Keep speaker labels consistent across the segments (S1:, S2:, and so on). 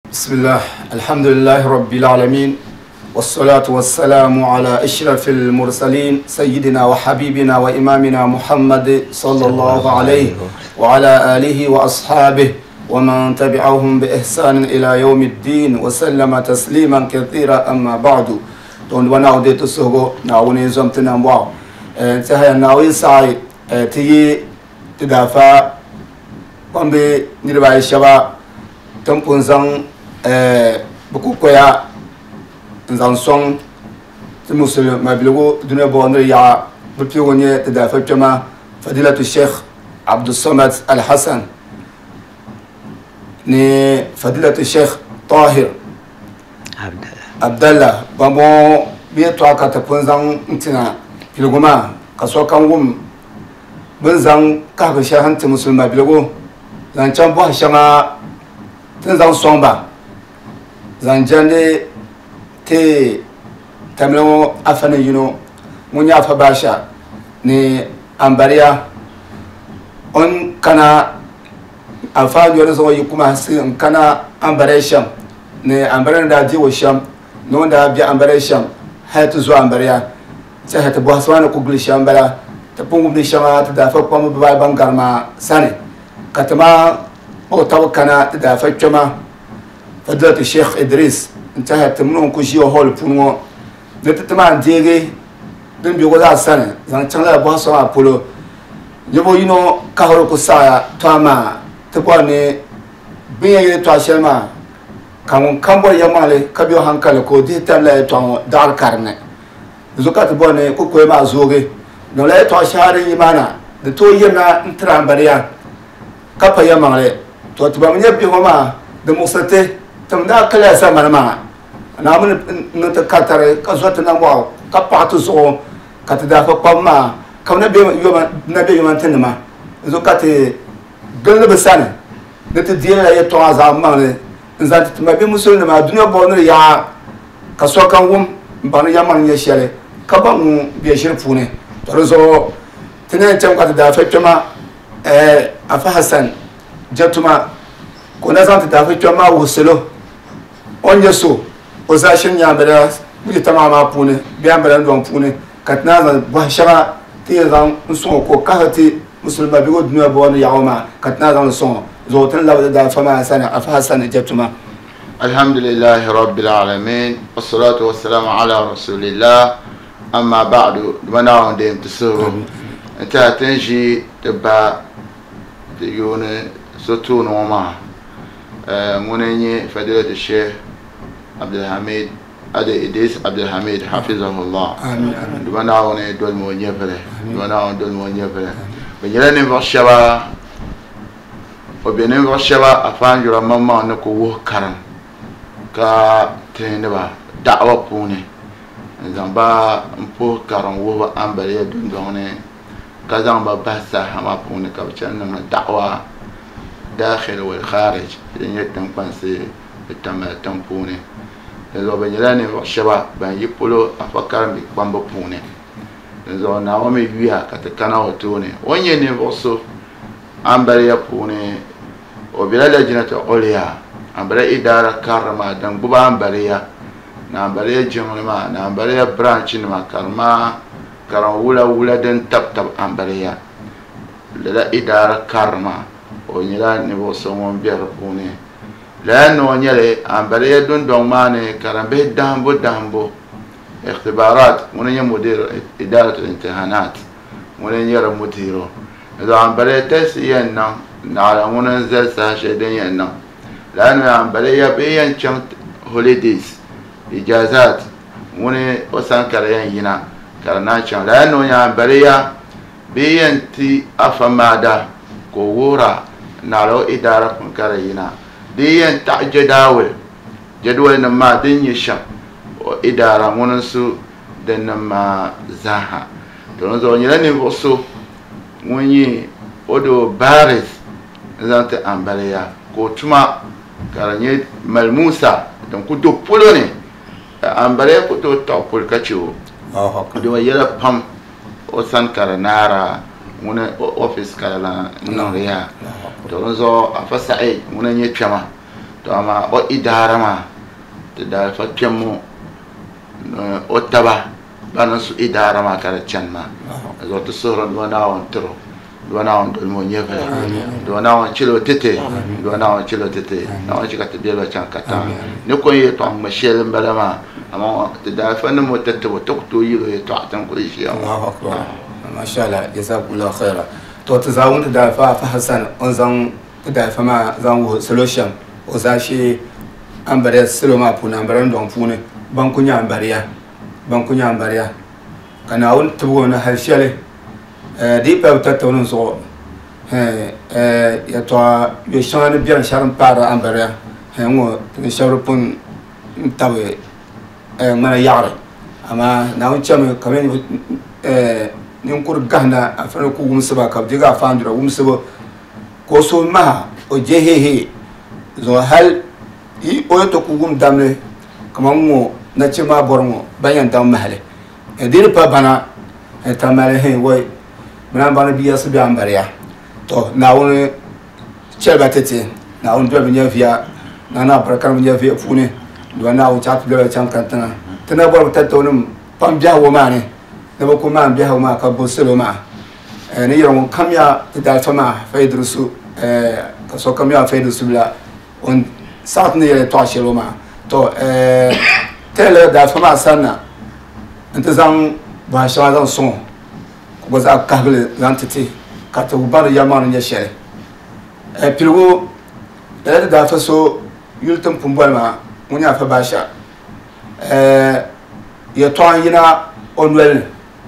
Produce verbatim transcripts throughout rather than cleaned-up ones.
S1: بسم الله الحمد لله رب العالمين والصلاة والسلام على أشرف المرسلين سيدنا وحبيبنا وإمامنا محمد صلى الله عليه وعلى آله وأصحابه ومن تبعهم بإحسان إلى يوم الدين وسلم تسليما كثيرا أما بعد دون ونعود تسوغو نعوني زمتنا مواو انتهى نعوين سعي تيجي تدافع قم بنربع الشباب تنقل زن بكوكويا زن صن المسلم ما بلغو دنيا بونر يا بتيوني تدافع جما فضيلة الشيخ عبد الصمد الحسن ني فضيلة الشيخ طاهر عبد الله بامو بيتوا كتبون زن انتنا بلغوما كسوكا وم بنزن كاكشا هنت مسلم ما بلغو زن جنبو هشما تنزان صنبا زان جاني تي تملو أفنى ينو منيا فباشا ني أمباريا on kana alfa yoro so yukuma sin kana ambare sham ne ambare da di wo sham no da bi ambare sham hatu zo ambariya sai hata bo haswana ku gli sham bala ta pungum ni shama ta da fa ko mo ba bangarma sane katama o tawakkana da fa kama fadlat Sheikh Idris انتهت منهم كل شيء هول بونو نتتما ديغي دم بيغو دا سنه زان تشلا بو سوا بولو يبو ينو كاهرو كسايا تاما تبوني بيغي تواشما كان كامبو يمالي كبيو هانكال كو دي تلا تو دار كارنه زوكات بوني كو كوي ما زوغي نو لا تواشاري يمانا د تو يمنا انترامبريا كابا يمالي تو تبامني بيغو ما د موسته تمدا كلا سما ما نامن نتكاتره كزوت نمو كباتو سو كتدافع قما كون نبي يوم نبي يوم تنما زوكاتي غل بسانه نتدير لا يتوا زمان نزات ما بي مسلم ما دنيا بونر يا كسوكان وم بان يمان يشاله كبا بيشير فونه ترزو تنين تم كتدافع كما افا حسن جتما كنا زانت دافع كما وسلو onye so osashin ya bada muje tamama pune biyan bada don pune katna za ba shara ti zan so ko kahati musulma bi god nuwa bon yauma katna zan so zo tan la da fama sana afa sana jabtuma
S2: alhamdulillah rabbil alamin wassalatu wassalamu ala rasulillah amma ba'du wana onde mtsuru ta tanji taba de yone sotu no ma munenye fadilat sheikh عبد الحميد أدي إدريس عبد الحميد حفظه الله
S1: آمين آمين
S2: دمنا ونه دول مونيا فله دمنا ونه دول مونيا فله بنجلني بشبا وبيني بشبا أفان جرا ماما نكوه كرم كا تنبا دعوة بوني زنبا مبوه كرم وهو أمبري دون دونه كزنبا بحثا هما بوني كبتشان دعوة داخل والخارج ينتم بنسي تم تمبوني لذو بنجلاني وشبا بان يبولو أفكار بكبامبو بوني لذو ناومي بيها كتكنا وتوني ونيني بوصو أمبريا بوني وبلا لجنة أولياء أمبريا إدارة كارما دنبوبا أمبريا نامبريا جمعما نامبريا برانش نما كارما كارما ولا ولا دن تب تب أمبريا للا إدارة كارما ونيلاني بوصو منبير بوني لأنه نيلي أمبريا دون دوماني كرامبه دامبو دامبو اختبارات ونيا مدير إدارة الامتحانات ونيا مديره إذا أمبريا تسينا نعلمون ننزل ساشدين ينا لأنه أمبريا بيان شمت هوليديز إجازات وني وسان كريان ينا كرناشان لأنه أمبريا بيان تي أفمادا كورا نعلو إدارة كرينا ديان تاع جداول جدول نما دين يشم وإدارة منسو دين نما زاها تونزو نيلاني بوسو وني ودو بارز زانت أمباليا كوتما كارني ملموسا دون كدو بولوني أمباليا كدو توبول كاتشو دو يلا بام وسان كارنارا muna office kala noriya to zo afa sai muna nye chama to ama o idara ma te da fa kemo o taba bana su idara ma kala chanma zo to soro do na on tro do na on do mo nyeva do na on chilo tete do na on chilo tete na on chika te bielo chan kata ne ko ye to ma shel mbalama ama te da fa no mo tete wo to to yiro ye to atan ko shi
S1: Allahu akbar ma sha Allah jazakumullahu khaira to ta zawun da fa fa Hassan on zan da fa ma zan wo solution o za shi an bare siloma puna baran don fune ban kunya bariya ban kunya bariya kana on tubo na halshale eh di pa ta to no so eh eh ya to yo shan bien sharan para an bariya he ngo ni sharupun tawe eh mana yare ama na on chame kamen eh nin kur gahna afana ku gumsaba ka diga fandura gumsaba ko so ma o jehehe zo hal i o to ku gum damne kama ngo na chima bormo bayan dam mahale e dir pa bana e tamale he woy bana bana biya su biya ambariya to na woni cheba tete na woni do binya via na na prakar binya via fune do na o chat do chan kantana tana bor tatonum pam biya wo mane na ba ko ma biya wo ma ka bo selo ma e ni yoro kamya da fama faidrusu e ka so kamya faidrusu la on saat ni le to shelo ma to eh tele da fama sanna ntazam ba shawa zan son ko za ka bele zantiti ka to bar yamanu nya shere e pilgo da da fa so yultum pumbal ma munya fa basha eh ya to yina onwel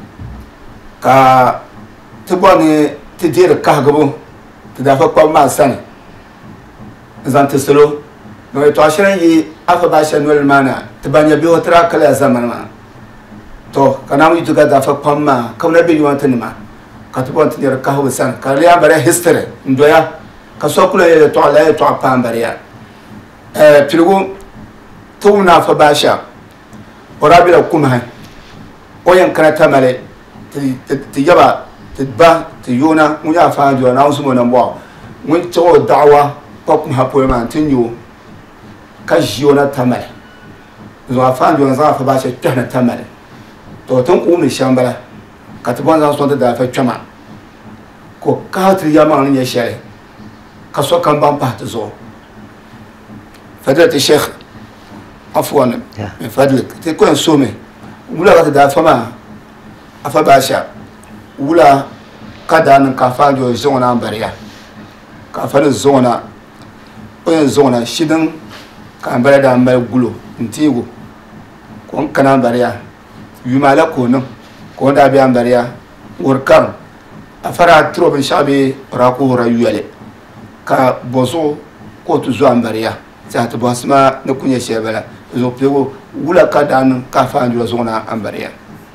S1: ka tiboni tidir ka gabo da fa kwa ma san zantiselo no to ashirin yi afa basha nwel mana tibanya bi otra kala zaman ma to kana mu tuga da fa pamma kauna bi yuwanta ni ma ka tibon tinir ka ho san ka liya bare history ndoya ka so kula ya to ala to pambariya eh pilgo to na fa basha orabila kuma o yan kana tamale ti yaba ti ba ti yona mu ya fa jo na usu mo na mbo mun to da'wa pop ma po ma tinyo ka jiona tamale zo afan jo za fa basha tana tamale to tun ku mi shambala ka ti bonza so da fa twama ko ka tri yama ni ya shere ka so kan ban pa to zo fadlat sheikh afwan min fadlik ti ko so me wula ka da fa ma afa basha wula ka da nan ka fa jo zo na bariya ka fa zo na o zo na shidan ka bara da mai gulo ntigo ko kana bariya yumala ko no ko da bi ambariya workar afara tro bin shabe rako rayuale ka bozo ko tu zo ambariya za ta basma na kunya shebala zo pego wula ka dan ka fa ndu zo na ambariya.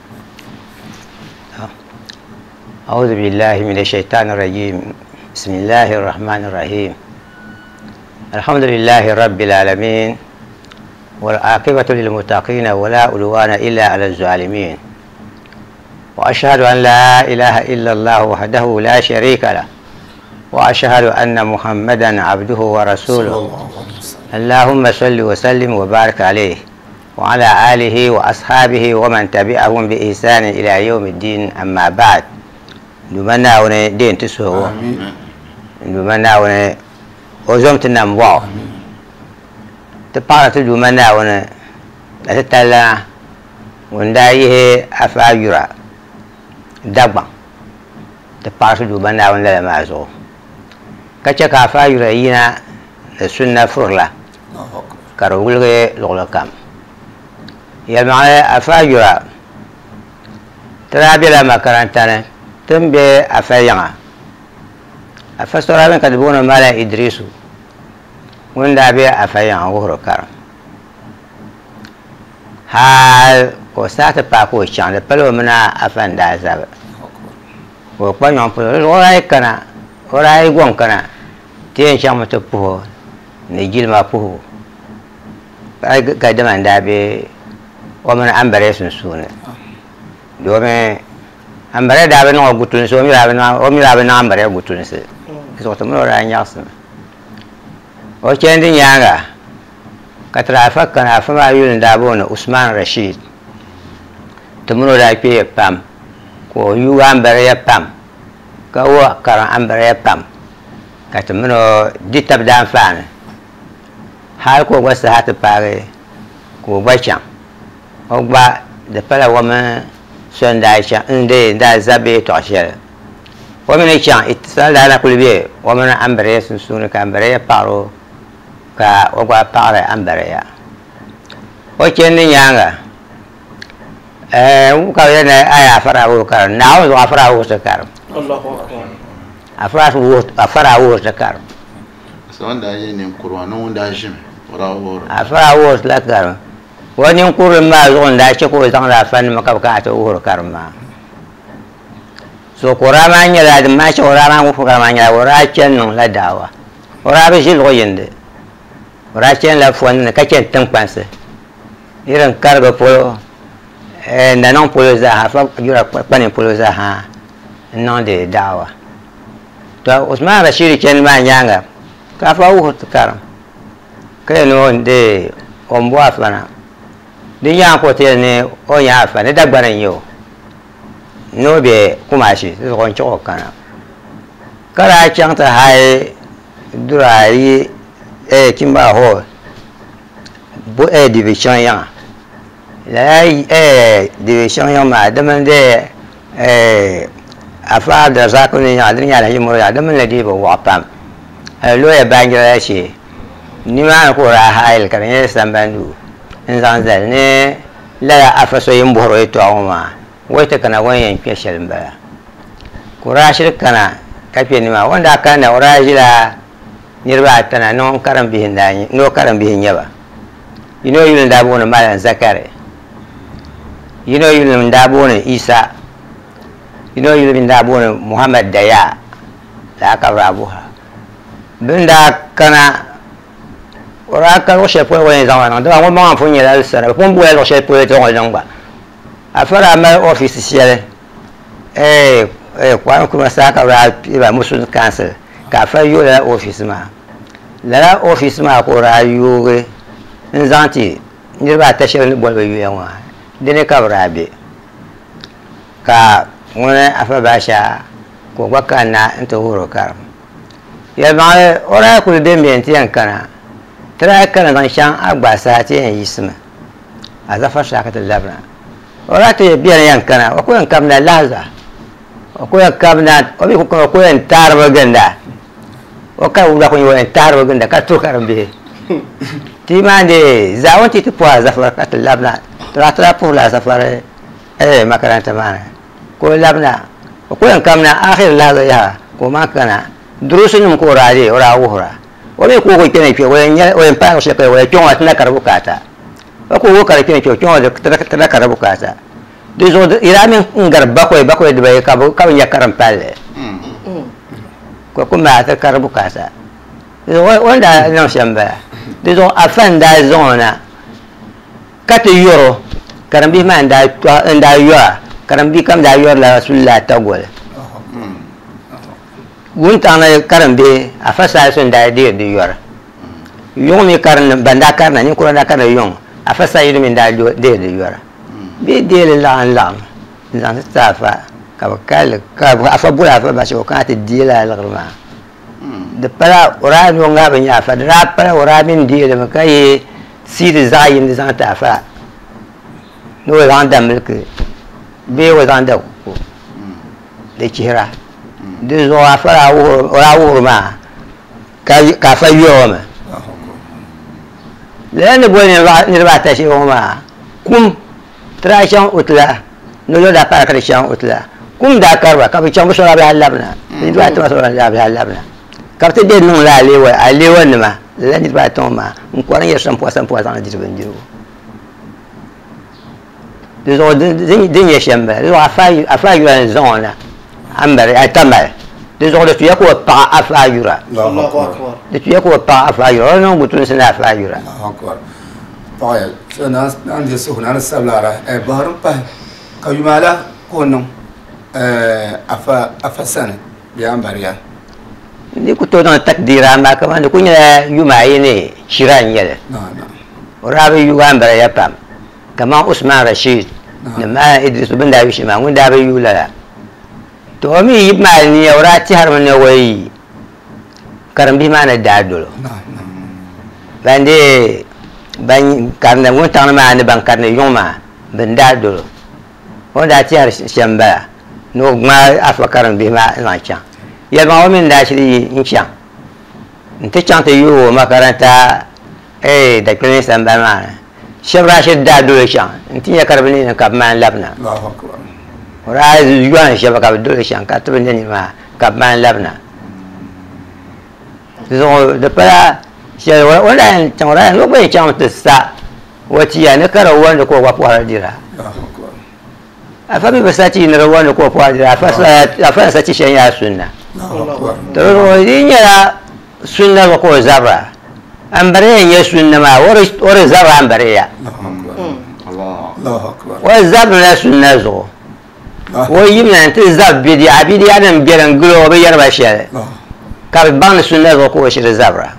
S3: أعوذ بالله من الشيطان الرجيم بسم الله الرحمن الرحيم الحمد لله رب العالمين والعاقبة للمتقين ولا عدوان إلا على الظالمين وأشهد أن لا إله إلا الله وحده لا شريك له وأشهد أن محمدا عبده ورسوله اللهم صل وسلم وبارك عليه وعلى آله وأصحابه ومن تبعهم بإحسان إلى يوم الدين أما بعد نمنا ون دين تسوه نمنا ون وزمت النمواء تبارك نمنا ون أتتلا وندايه أفاجرا دبا تبارك نمنا ون لا مازو كتشك أفاجرا ينا السنة فرلا كرولة لغلكام يلمع أفاجرا ترابي لما كرنتنا تنبي أفايعا أفسر من كتبون مالا إدريسو وندا بي أفايعا وهرو كارم هال وسات باكو شان لبلو منا أفان دا زاب وقبان يوم بلو وراي كنا وراي قوان كنا تين شام تبوه نجيل ما بوه باي قدمان دا بي ومن أمبريسن سوني دومي ambare da be no gutun so mi rabe na o mi rabe na ambare gutun se so to mo ra nyas وكان يانغا كتر فكنا فما يولن دابون عثمان رشيد تمنو دا بي بام كو يو امبريا بام كو كرا امبريا بام كتمنو دي تبدان فان حال كو وسهات باغي كو باشام وبا دپلا ومن سندايشا اندي دا زبي توشل ومن يشان اتصال على كل بي ومن امبريا سنسون كامبريا بارو ka ogwa pare ambere ya o cheni nyanga eh u ka yana aya fara wo kar na o afara wo se kar Allahu akbar afara wo afara wo se kar
S2: so nda yin kurwa no nda jim ora wo
S3: afara wo la kar wani kurun ma zo nda ce ko zan da fan maka ka ta wo kar ma so kurama nya da ma ce kurama ko kurama nya ora chen no la dawa ora be shi lo yinde Rachen la fon ka chen tang panse iran kargo polo eh nanon polo za ha fa jura panin polo za ha non de dawa to Usman Rashid chen ma nyanga ka fa u karam ke no de ombo afana de ya ko te ne o ya afana da gbaran yo no be kumashi so kon choko kana kara chang ta hai durari eh kimba ho bu eh division yang la eh division yang ma demande eh afa da zakon ni adrin ya la yimo ya demande di bo wapam eh lo ya bangira shi ni ma ko ra hail kan ne sambandu insan zal ne la afa so yim boro to ma wata kana wayan special ba ko ra shirkana kafe ni ma wanda kana ora jira nirba tana non karam bihin dani no karam bihin yaba yino yulun dabo na malan zakare yino yulun dabo na isa yino yulun dabo na muhammad daya la ka rabuha bunda kana ora ka o shepo wa zaman ndo wa ma funye la sara pon bu lo shepo to ngol ngba afara ma office siele eh eh kwa kuma saka ra ba musun council ka fa yo la office ma la office ma ko ra yo ge nzanti ni ba ta shel bol ba yo wa dene ka rabe ka wona afa ba sha ko bakana into horo kar ya ma ora ku de mi entian kana tra kana dan shan agba sa ti en yisma azafa shaka ta labna ora te biya yan kana ko en kamna laza ko en kamna ko bi ko ko en tarba ganda oka ula ko en tarba ganda ka to karambe ti mande zawati ti po azafar ka ta labna tra tra pour la safare eh makaranta mana ko labna ko en kamna akhir laza ya ko makana durusun ko raje ora wuhra wani ko ko kene ke wayan wayan pa ko shekay wayan jonga tana karbukata ko ko kare kene ke jonga tana karbukata dezo iramin ngar bakoy bakoy de bay ka ka nya karam palle ko ko ma ta karbukata dezo wanda non shamba dezo afanda zona kate yoro karambi ma nda nda yora karambi kam da yor la rasulullah tagol gunta na karambe afasa sun da de de yor yong mi karan banda karna ni kura da kana yong afasa yi min da de de yor be de la la zan tafa ka kal ka afa bula afa ba shi ka ta de la algrma de para ora no nga ba nya fa da para ora min de de ka yi si de zayin de zan tafa no zan da milki be wa zan da ko de chira de zo afara ora urma ka ka fa yoma lene bone ni ba ta shi ma kum trashan utla no lo da para trashan utla kum da karba ka bi chambo sura ba halabna ni ba ta sura ba halabna ka te de no la lewa alewa ni ma la ni ba ta ma un ko ran yesam po sam po san di ben diru de zo de de yeshamba lo afa afa yo en zona ambare atamal des ordres tu yako pa afayura Allahu akbar de tu yako pa afayura non butun sina afayura
S1: Allahu akbar طيب انا عندي سؤال انا السبلاره بهرم با كيمالا كونن افا افسن بيان بريا
S3: ni ku to don takdira ma kama ni kunya yuma yene shiran yele rabi yugan bara ya pam kama Usman Rashid nama Idris bin Dawish ma ngunda ba yula to mi yima ni ora ti har ne wai karam bi mana dadolo bande ban karna ngun tan ma ne ban karna yoma ben dadolo wanda ti har shamba no ma afa karam bi ma na cha ya ba min da shi in cha nte chante yo makaranta eh da kene samba ma shabra shi dadolo cha nti ya karbani na kab man labna Allahu akbar ora yuan shaba kab dole cha ka to ne ma kab man labna zo da para shi wala changora no ba chang te sa wati ya ne kara wanda ko wa fara dira afa bi basati ne wanda ko fara dira afa afa sa ci shan ya sunna to ro dinya sunna ko zabra ambare ya sunna ma wore wore zabra ambare ya Allahu akbar wa zabra sunna zo wa yimna ta zab bi di abidi adam biran gulo be yarba shi ka ban sunna zo ko shi zabra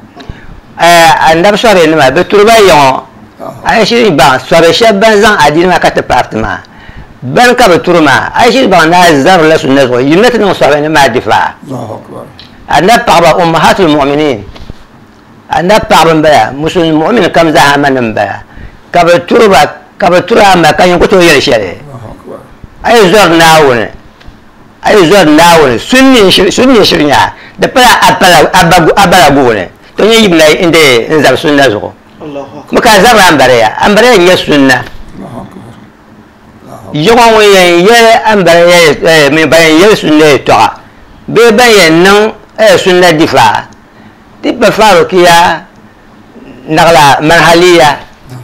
S3: eh andab sore ne ma be turba yo ay shi ba sore shaban zan adin ma ka ta partma ban ka be turma ay shi ba na zabra sunna zo yimna ta sore ne ma difa Allahu akbar andab parba ummahatul mu'minin andab parba ba musul mu'min kam za amanan ba ka be turba ka be tura ma kan ko to yel shere ay zor nawone ay zor nawone sunni sunni shirnya da para abala abagu abala gune to yi yimna inde nzab sunna zo Allahu akbar maka zabra ambare ya ambare ya sunna Allahu akbar yogon we ye ambare ya me bayan ya sunna to be bayan nan eh sunna difa tiba farukiya nagla marhaliya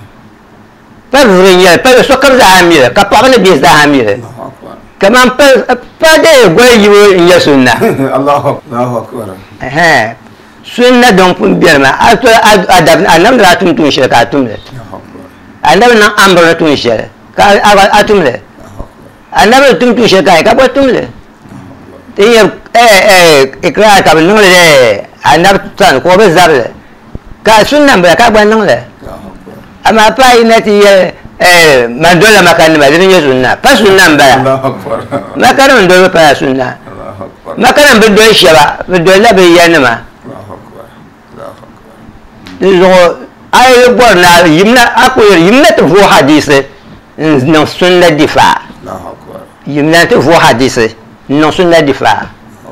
S3: par vrinya par sokar za amira ka pa ne bi za amira كمان فادي قوي يا سنة
S1: الله الله أكبر
S3: ها سنة دون فن بيرما أتو أدب أنا من راتم تونشة كاتم له أنا من أمبر تونشة كا أتوم له أنا من تون تونشة كاي كابو توم له تيجي إيه إيه إقرأ كابو نقول له أنا بتوان كوبي زار له كا سنة بيا كابو نقول له أما باي نتي eh mandola makani madini sunna pa sunna mbaya
S1: Allahu akbar
S3: makana ndo pa sunna
S1: Allahu akbar
S3: makana bido shaba bido la be yanama
S1: Allahu akbar Allahu akbar
S3: dizo ay borna yimna akoy yimna to fu hadise non sunna difa
S1: Allahu akbar
S3: yimna to fu hadise non sunna difa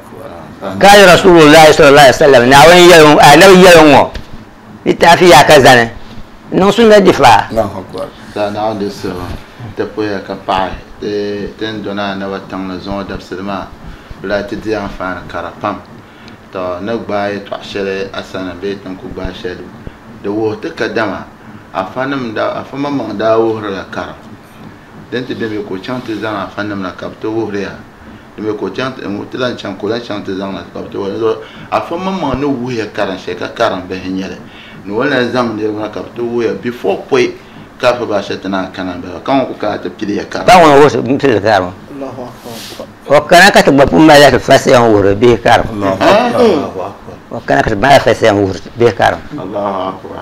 S3: قال رسول الله صلى الله عليه وسلم ناوي يوم انا يوم itafiya kazana non sunna difa
S1: Allahu akbar
S2: na de so te poya ka pa te ten dona na watang na zon dab silma bla ti di enfant karapam to na gba e to shere asana be tan ku gba shere de wo te kadama afanam da afama man da wo ra kar den te be ko chante zan afanam na kapto wo re de be ko chante mo te lan chan ko la chante zan na kapto wo afama man no wo ya karan she ka karan be hinyere no wala zan de na kapto wo ya before poi كيف باشتنا كان بها كم كاتب كذي كار
S3: باون هو مثل كارم
S2: الله أكبر
S3: وكان كاتب بقول ما لا تفسي هو به كارم
S2: الله أكبر
S3: وكان كاتب ما تفسي هو به كارم
S2: الله أكبر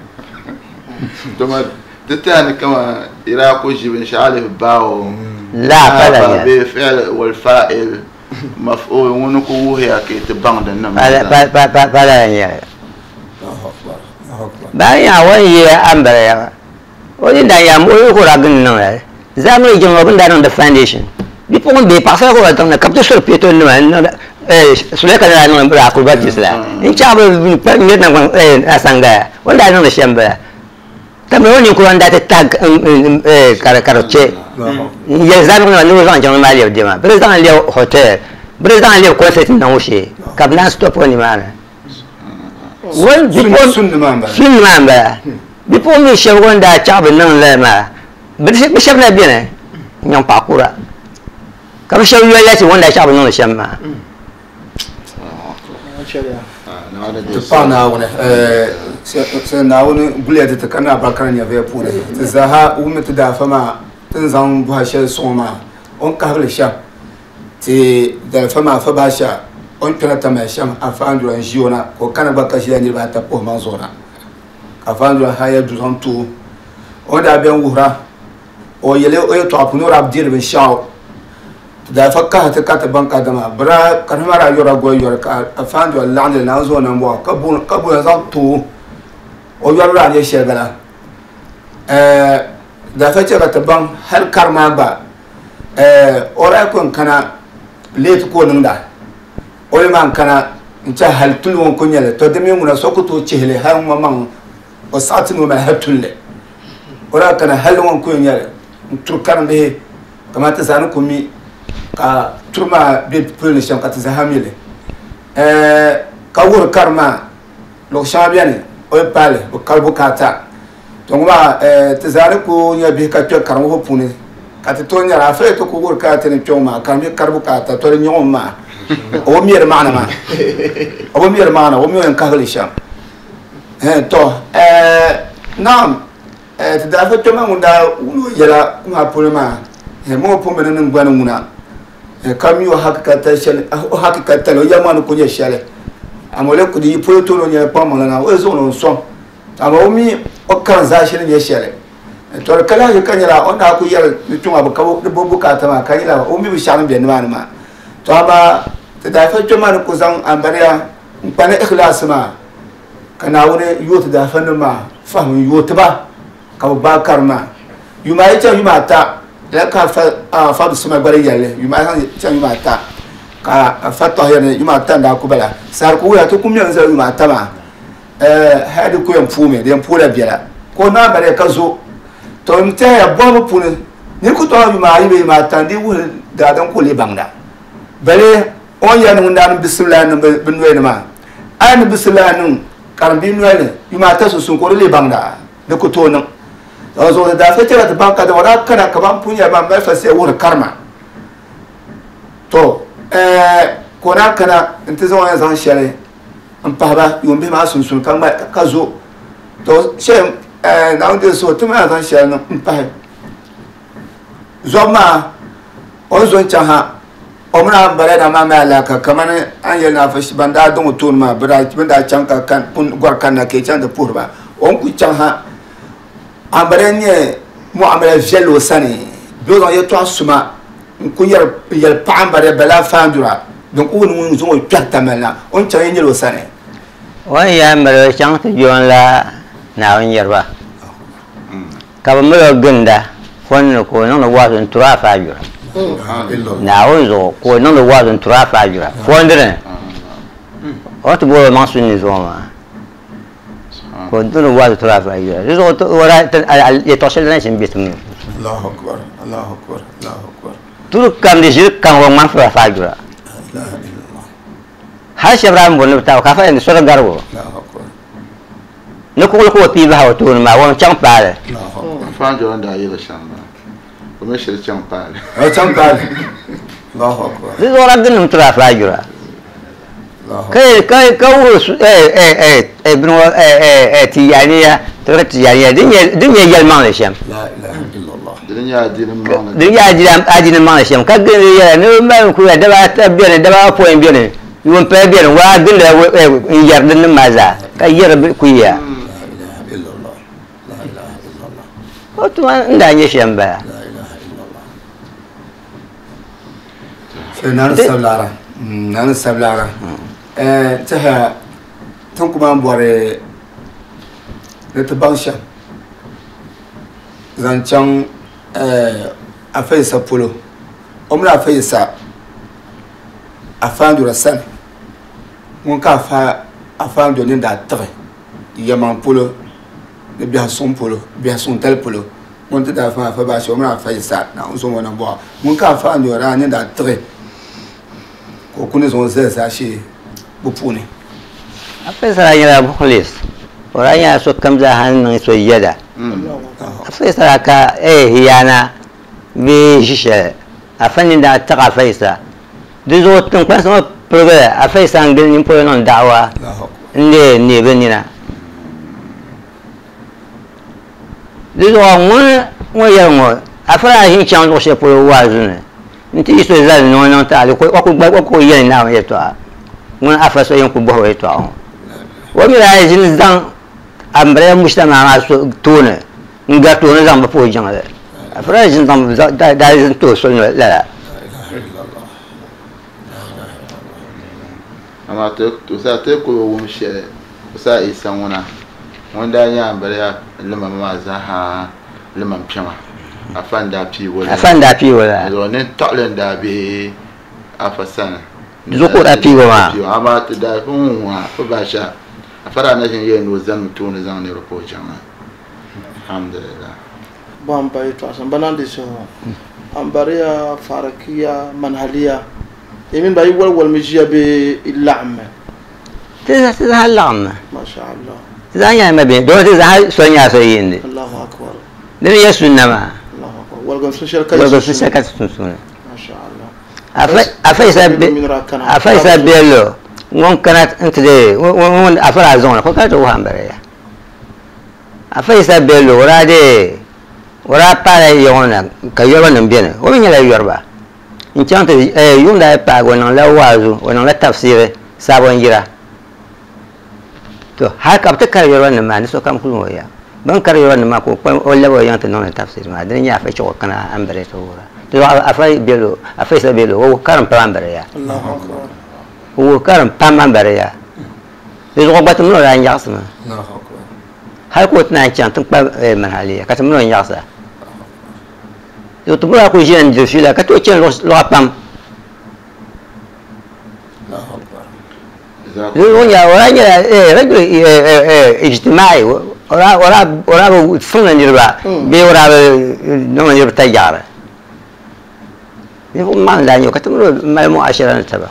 S2: ثم تتاني كما يراكو جبن شعالي باو
S3: لا فلا
S2: بفعل والفائل مفعول ونكو هي كي تبان دنا
S3: فلا فلا فلا يعني
S1: الله أكبر الله أكبر
S3: باين وين أمبريا ودي دا يا مو ko ra gan no ya zamu je ngo bunda no the foundation bi po be pasa ko ta na kapto sur pieto no eh sule ka no bra ko ba disla in cha ba pa ni na eh asanga wanda no le shamba tambe woni ko anda te tag eh kar karoche ya zamu no no ran jama mali de ma president le hotel president le concert na ushi kablan stop ni mana won bi po
S1: sunna mamba
S3: sunna mamba before me shall go that job and none of them. But it shall not be a young Pakura. Come show you let you one that job and none of Shama.
S1: Pana one se na wani bullet ta kana bakar ya ve pune zaha umatu da fama tun zan ba shi soma on ka hal sha ti da fama fa ba sha on kira tama sham afandu an jiona ko kana baka shi ni ba ta po manzora afandu haya du zantu on da ben wura o yele o to apuno rabdir ben shaw da fakka ta kata banka dama bra kanmara yora go yora ka afandu la'an na zo na mo kabul kabul zantu o yora ne shegala eh da fa ce ta ban har karma ba eh ora kon kana let ko nunda o man kana nta hal tul won ko nyale to de me muna sokoto chehle ha mamman o satinu ma hatulle ora kana hal won ko nyale turkan de kama ta sanu kumi ka turma be pulne sham ka ta zahamile eh ka wor karma lo shabiane o pale o kalbu kata to ngwa eh ta zare ko nya be ka to karmo ho pune ka ta to nya ra fa to ko wor kata ni choma kan be karbu kata to nyom ma o mi er maana ma o mi er maana o mi en ka halisha eh to eh nam eh ta da fa to ma ngunda uno yala ma pulma eh mo po mena ngwana nguna eh kami o hakata shel o hakata lo yamanu ko ye shele amole ko di po to no nya pa mo na o zo no so ama o mi o kan za shele ye shele to kala ye kanyala on da ku yar ni tunga ba ka bo bukata ma kanyala o mi bi shan be ni ma to ama da fa to ma ko zan ambariya bana ikhlas ma kana wani yota da fa ma fahmi yota ba ka ba karma yuma ita yuma ta la ka fa fa suma bare yalle yuma ta yuma ta ka fa to yana yuma ta da ku bala sar ku ya to kun yan za yuma ta ma eh hadi ku yan fume da yan fura biya ko na bare ka zo to mta ya bo mu pune ni ku to yuma yi be ma ta ndi wu da dan ku le bangda bare on ya nun dan bismillah nun bin wena ma an bismillah nun kan bin wena yuma ta su sun ko le bangda da ku to nan zo da fa tira ta banka da wala kana ka ban punya ban mai fa sai wur karma to eh ko na kana inta zo ya zan share an fa ba yum bi ma sun sun kan ma ka zo to she eh na unde so to ma zan share nan fa zo ma on zo cha ha omna bare da ma ma la ka kaman an yana fa shi banda don to ma bra banda can ka kan pun gwar kan na ke can da purba on ku can ha ambaranye mo amara jelo sani do don yeto asuma ku yer yer pambare bala fandura donc on nous on perte mala on tient yelo sani
S3: wa ya mara chang to jon la na on yerba ka ba mo ganda fon ko non no wa ton tura fa jura na on zo ko non no wa ton tura fa jura fondre o to bo ma sunni zo ma ko dun wa to ra fa yo zo to wala ya to sel na sim bitum
S1: Allahu akbar Allahu akbar Allahu akbar
S3: tur kam de jir kan wa man fa fa jura
S1: la ilaha illallah
S3: ha shabram bon ta ka fa ni so garwo
S1: Allahu akbar
S3: no ko ko pi ba to ma wa chang pa le
S1: Allahu akbar
S2: fa jo nda yi la shamba ko me shir chang pa le
S1: o chang pa Allahu akbar
S3: zo ra dun tur fa jura kai kai kawo eh eh eh eh bin eh eh eh tiyaniya to tiyaniya dinya dinya yalman le sham
S1: la ilaha illallah
S2: dinya din ma
S3: dinya ajira ajina man le sham ka ga ya no man ku da ba ta biyan da ba point biyan yun pa biyan wa din da yar din maza ka yar ku ya
S1: la ilaha illallah la ilaha illallah
S3: o to nda nye sham ba
S1: la ilaha illallah sai nan sablara nan sablara eh taha ton kuma bore da ta bansha zancan eh afai sapulo omra afai sa afandu rasan mun ka fa afandu ni da tre yaman pulo de biya son pulo biya son tel pulo mun ta da fa fa ba shi omra afai sa na on so wona bo mun ka fa andu ra ni da tre ko kuni zo sai sa shi bupuni
S3: apa saranya polis orangnya so kamza han so yada apa saraka eh hiyana bi shisha afani da taka faisa dizo tun kwa so probe afaisa ngin ni po non dawa ne ne benina dizo ngwe ngwe yango afara hin chang so she po wa zune nti so za no no ta ko ko ko ko yen na yeto من أفسو ينكو بهو يتوعهم ومن عايزين زان أمبريا مجتمع مع تونة نقاتونه زان بفوه جنة أفراجين زان دايزن توصل لا لا
S2: أما تساتيكو ومشي وسائي سونا وندا يامبريا لما ما زها لما بشما أفان دا بي ولا
S3: أفان دا بي ولا
S2: لو نتعلن دا بي أفسنا
S3: زوكو دا بي وما
S2: أما تدافعون فباشا أفرا نجن ينو زن تون زن يربو جما الحمد لله
S4: بام باي تواسن بناندي سو أمبريا فاركية منهلية يمين باي ول ول مجيا باللعم
S3: تزا تزا اللعم
S4: ما شاء الله
S3: تزا يعني ما بين دون تزا سونيا سويين
S4: الله أكبر
S3: لن يسون ما
S4: الله أكبر والقم سوشيال كذا
S3: والقم سوشيال كذا سون
S4: ما شاء الله
S3: أفا أفا يسب أفا يسب له وان كانت أنت ده وان أفرع زون خو كانت هو همبريا أفا يسب له ورا ده ورا بارا يونا كيورا نبينا ومن يلا يوربا إن كانت يوم ده يبقى وانا لا وازو وانا لا تفسير سابون جرا تو هاك أبتكر يورا نما نسوا كم كلهم ويا بنكر يورا نما كو ولا ويا تنون تفسير ما الدنيا في شو كنا همبريا تورا تو أفا يبلو أفا يسب له هو كارم بلامبريا
S4: الله أكبر
S3: هو كارم بلامبريا يزوج بتمنو لا ينجاسم
S1: الله أكبر
S3: هاي كوت نايتشان تنقل منهالية كتمنو ينجاسه يطبخ أكو جين جفيلا كتو تشين لو لو أبام لون يا ورانا رجل اجتماعي ورا ورا ورا فن نجربا بي ورا نوم نجرب تجارة يقول ما لانيو كتمنو ما مو عشرة نتبع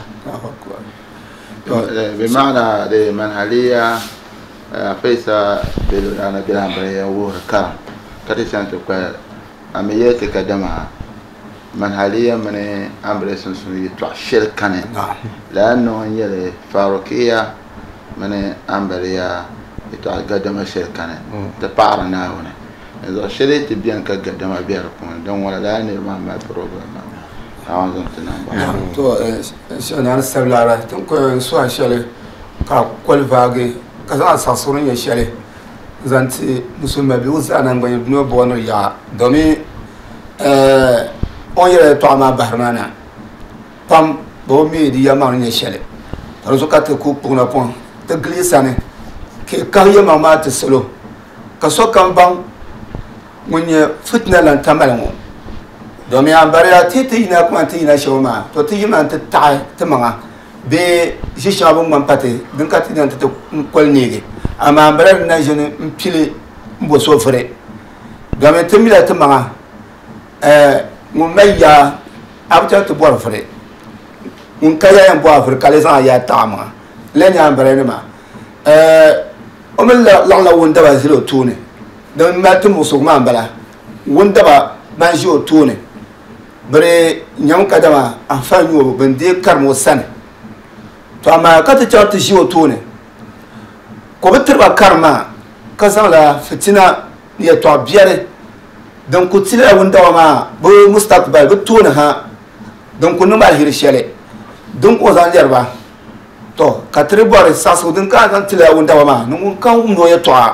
S2: بمعنى المنهلية فيسا أنا بلام بريا وكا كريسان تقول أميتي كدمها منهلية من أمبريس سنسوي تعشر كنه لأنه هي فاروقية من أمبريا يتقدم شركنا تبارنا هنا إذا شريت بيان كقدم بيركون دون ولا لأن ما ما بروبلم أعوذ بالله
S1: تو شأن أنا سبلا تنكو سوا شالي كقول فاقي كذا أساسورين يشالي زانتي مسلم بيوز أنا بني بنو بوانو يا دومي on yɛrɛ tɔgɔ ma baharimana pam bo mi di ya ma ne shɛli tɔrɔ ka te ku pugna pɔn te gili sani ke ka yɛ ma ma te salo ka so kan ban ŋun nyɛ fitna lan tamal ŋɔ domi an bariya ti ti yina kuma ti yina shɛli ma to ti yi ma ti taɣi ti maŋa bee ʒi shɛŋa bin ŋman pati din ka ti yan ti ti kɔli neegi amma an bariya na ʒini n pili n bo so fure domi ti mila ti maŋa ŋun ma ya a bi chɛŋ ti bɔri furi ŋun ka ya yɛn bɔri furi ka le zaŋ ya taɣa maŋa le nyaan bari nima o mi laɣala wundaba ʒili o tooni din mali ti muɣusigu maa n bala wundaba ban ʒi o tooni biri nyam ka dama anfani nyuo bin deei karim o sani to amma ka ti chɛŋ ti ʒi o tooni ko bi tiriba karim maa ka zaŋla fitina ni yɛltɔɣa biɛri din ku tila wundaba maa bi mustakbal bi tooni ha din ku niŋ alheri shɛli din ku zaŋ yɛriba to ka tiri bɔri saɣasigu din ka zaŋ tila wundaba maa ni ŋun kan wumdi o yɛltɔɣa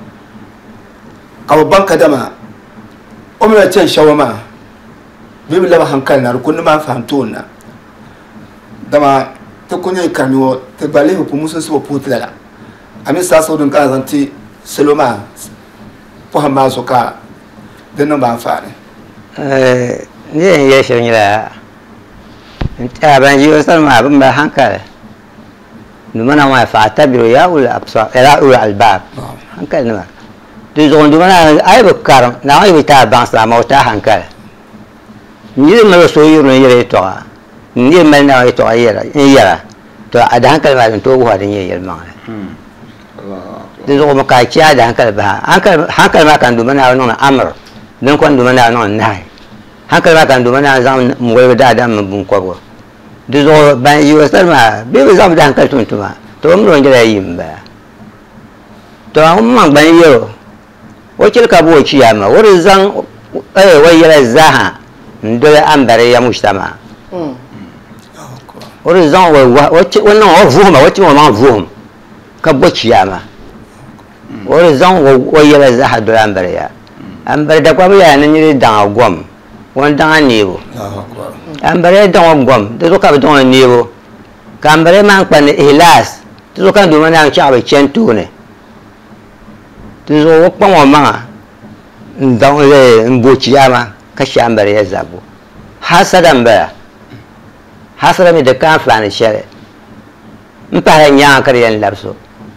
S1: ka bi baŋ ka dama o mi la chɛni shɛli maa bi bi laba hankali na di ku niŋ faham tooni na dama ti ku nyɛ karimi ŋɔ ti gba lihi pu musunsi bi puhi tila la a mi saɣasigu din ka zaŋ ti salo maa pɔhim maa so ka din niŋ ba anfaani
S3: ni yɛn yɛ shɛli nyɛla a ban ʒi o sani maa bin mali hankali numana maa fa'tabiru ya uli absar ya uli albab hankali nima di zuɣu numana a yi bi karim na yi bi taa baŋsi ma o taa hankali n yili mali so yiri ni yɛli yɛltɔɣa n yili mali na yɛltɔɣa n yɛra to a di hankali maa din tooi wuhi din yɛ yɛlimaŋli di zuɣu mi ka a chɛ a di hankali baha hankali maa kan dumana a niŋdi amr din kɔni dumana a niŋdi nahi hankali maa kan dumana a zaŋ mɔlibi daadam mini binkɔbigu di zuɣu ban yi o sani maa bee bi zaŋ bi di hankali tuntuma to o mi loo nyɛla yi n bala to a ŋun maŋ gban yɛro o chɛli ka bo o chiya ma o di zaŋ o yɛla zaaha n doli ambariya mujtama ورزان وات وانا وفهم وات وما فهم كبوتش ياما ورزان ويلا زحد الأمبريا أمبريا دكوا بيا نني دعوا قوم وان دعوا نيبو أمبريا دعوا قوم تزوجا بدون نيبو كأمبريا ما كان إهلاس تزوجا دوما نعم شعب يشنتونه تزوج قوم وما دعوا نبوتش ياما كش أمبريا زابو حسد أمبريا حسد من دكان فلان الشارع مبهر نيان كريان لابسو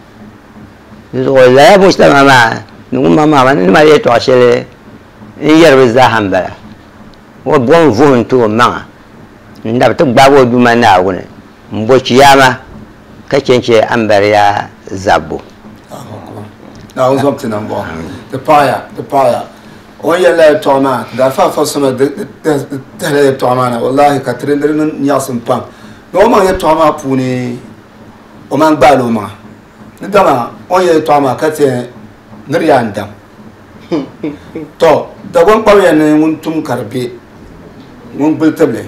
S3: ولا مجتمع ما نقول ماما ما ما يتواشل يرب الزاحم بلا وبون فون تو ما ندبت بابو دوما ناونه مبوشياما كشنشي أمبريا زابو
S1: نعم زبط نمبر تبايا تبايا ويا لا توما دافع فصمة تهلا تومانا والله كاترين درين نياسم بام نوما يتوما بوني ومن بالو ما ندما ويا توما كاتين نريان دم تو دعوان باويا نمونتم كاربي نون بلتبله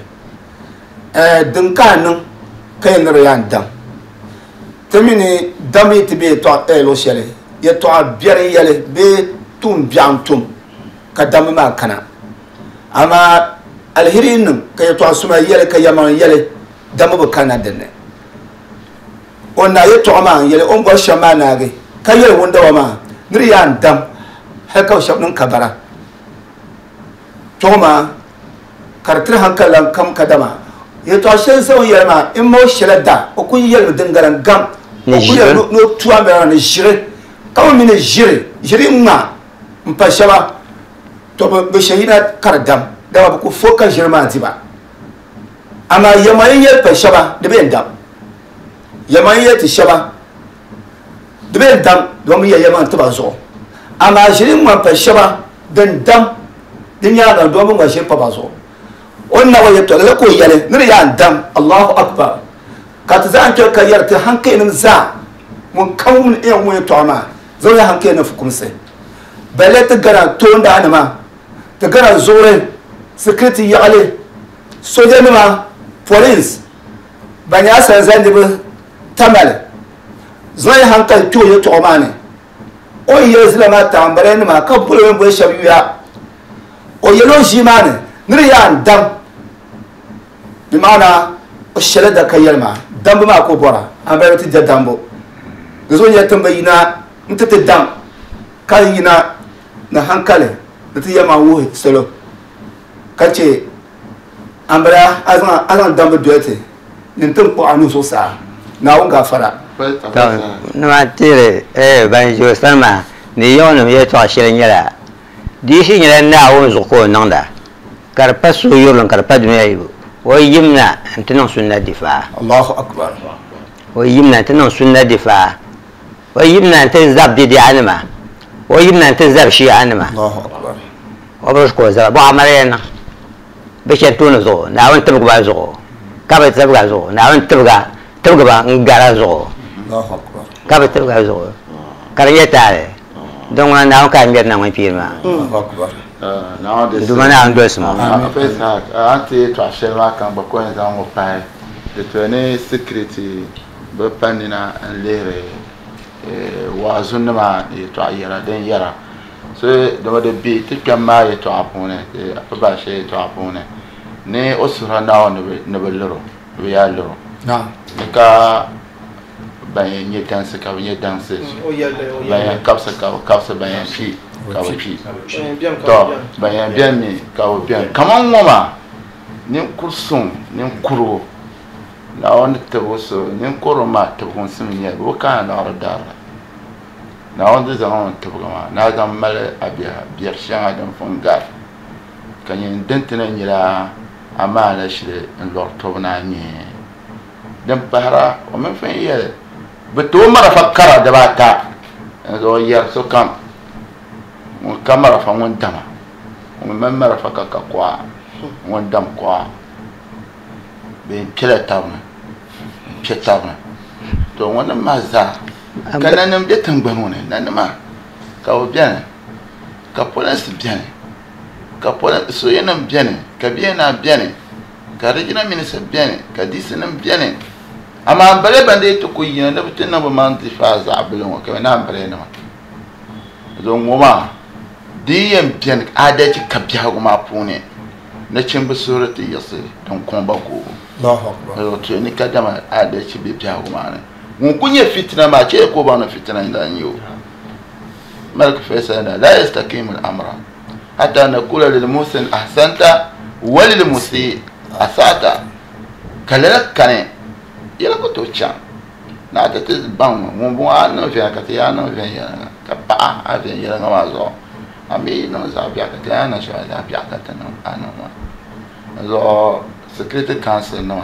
S1: دنكان كاين نريان دم تميني دمي تبي تو إلو شلي يتوع بيري يلي بي توم بيان توم كدام ما كنا أما الهرين كي يتوع سما يلي كي يمان يلي دم بكنا دنه ونا يتوع ما يلي أم قش ما ناقي كي يلي وندا وما نريان دم هكا وشبنن كبرا توما كرتر هكلا كم كدما يتوع شيء سوي يلي ما إما وشلدا وكل يلي دنگران gam وكل يلي نو توا ميران نجري كم من الجري جري ما مباشرة تو بشهينا كردم ده بكو فوق جرمان تبا أما يمايل بشبا دبين دم يمايل تشبا دبين دم دوم يا يمان تبا زو أما جري ما بشبا دن دم دنيا ده دوم ما شيء بابا زو وإنه يبتلى لكو يله نريان دم الله أكبر كاتزان جو كيرت هنكي نمزا من كون إيه مو يتوما زوجة هنكي نفكم سه بلت تجرا تون ده أنا ما تجرا زورين سكرتي يعلي سوجا نما بوليس بني أسر زين دب تمل زوجة هنكي تو يتومانه أو يزلما تامبرين ما كبرون بيشبيا أو يلون جيمانه نريان دم بمعنى الشلة كيلما دم ما كبرا أمبرين تجد دمبو زوجة تنبينا أنت تدم كاينا نهانكله نتيجة ما هو سلو كاتشي أمبرا أزنا أزنا دم بدوته ننتظر قانون سوسا ناون غافرا
S3: نما تيري إيه بنجو سلمى نيون ميتوا شيرينيلا ديشي نيلا ناون زقو ناندا كارباسو يورن كارباد ميايبو ويجمنا أنتنا سنة دفاع
S1: الله أكبر
S3: ويجمنا أنتنا سنة دفاع ويجمنا أنت زاب دي دي عنما ويجمنا أنت زاب شيء عنما
S1: الله أكبر
S3: وبرشكو زاب بو عمرينا بيش ينتون زو ناون تبقى زو كابت تبقى زو ناون تبقى تبقى نقارا زو
S1: الله أكبر
S3: كابت تبقى زو كاريه تاري دونغنا ناون كان بيرنا وين فيرما
S1: الله أكبر
S3: دوما ناون دوسما
S2: فيسا أنت تعشر ما كان بكون زمان وفاي لتوني سكرتي ببنينا الليري وأظن ما يتعير دين يرى so dama de bi ti kama ye to apone ba she to apone ne osura na on ne belero be ya lero
S1: na
S2: ka ba ye danse ka ye danse
S4: o yelle o
S2: ba ye kapsa ka kapsa ba ye fi ka fi to ba ye bien mi ka o bien comment mama ni kursun ni kuro na on te boso ni kuro ma te bonsim ni bo ka na ordara na on de zaman tubgama na zam mal abia bier shanga dan fongar kanyen dentena nyira amala shire en lortobna ni dem bahara o men fen yele beto mara fakara de bata do yer so kam mo kamara fa won dama o men mara fakaka kwa won dam kwa be pele tawna petawna to won maza kana nam de tangbano ne nanama ka o bien ka police bien ka police so yenam bien ka bien na bien ka regional minister biɛni ka D C nima biɛni ama bale bande to ko yina da bitin na ba man ti fa za abulon ka na bale na zo ngoma di yam biɛni adaci ka biya goma pune na cimbi surati yasi don komba ko
S1: Allahu akbar
S2: to ni kadama adaci bi biya goma ne mun kunye fitna ma ce ko ba na fitna inda yo ملك فيصل لا يستقيم الأمر حتى نقول للمحسن أحسنت وللمسيء أسأت كلك كان يلا كنت وشام لا تتبعون مو مو أنا في كتيانا في كبا في يلا نوازو أمي نوزا بيا كتيانا شو هذا بيا كتيانا أنا ما زو سكرتير كانسل نوع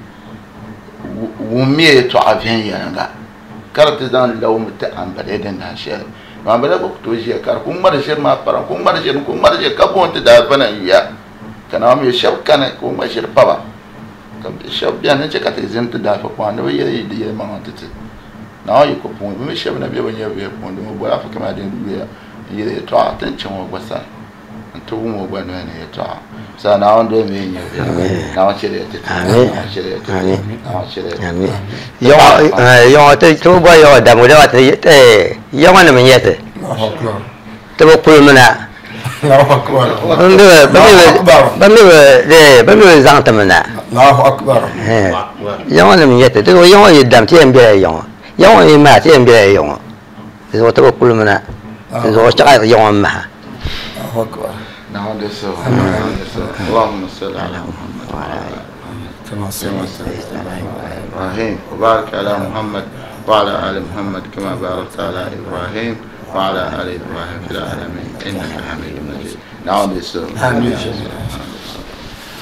S2: ومية تعافين يلا كرت دان لو متأم بدين هالشيء ما بلا بكتوجي كار كم مرشر ما برا كم مرشر كم مرشر كابون تدافعنا إياه كان عم يشوف كان كم مرشر بابا كم يشوف بيانا جكات إذن تدافع كمان ويا يدي ما هنتت ناو يكون مش شبنا بيا بيا بيا كون دم بولا فكما دين بيا يدي توا تنشم وبسان أنتوا مو بنو هني توا سناون دو مين ناو شريت
S3: آمين
S2: شريت
S3: آمين
S2: ناو شريت
S3: آمين يوم يوم تجربة يوم دم ولا تي يوم أنا من يته
S1: Allahu akbar
S3: تبغى كل منا
S1: Allahu akbar
S3: بمي بمي بمي بمي زانت منا
S1: Allahu akbar
S3: يوم أنا من يته تبغى يوم يدم تيم بيا يوم يوم يما تيم بيا يوم إذا تبغى كل منا إذا اشتغل يوم ما
S1: Allahu akbar
S2: نعم دسو نعم دسو اللهم صل على محمد وعلى آله
S1: كما صليت
S2: إبراهيم وبارك على محمد وعلى آل محمد كما باركت على إبراهيم وعلى آل إبراهيم في العالمين إنك حميد مجيد نعم دسو
S1: آمين